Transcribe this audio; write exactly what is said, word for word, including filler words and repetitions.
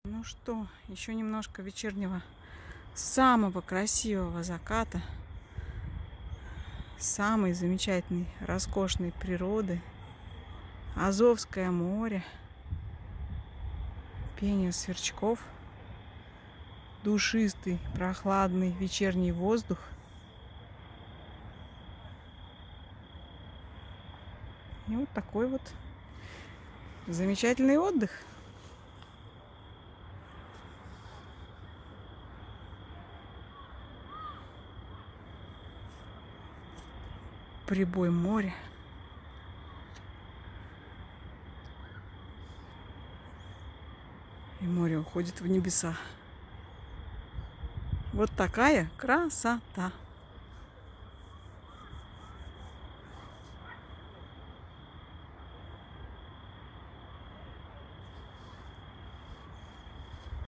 Ну что, еще немножко вечернего самого красивого заката, самой замечательной, роскошной природы, Азовское море, пение сверчков, душистый, прохладный вечерний воздух. И вот такой вот замечательный отдых. Прибой моря. И море уходит в небеса. Вот такая красота.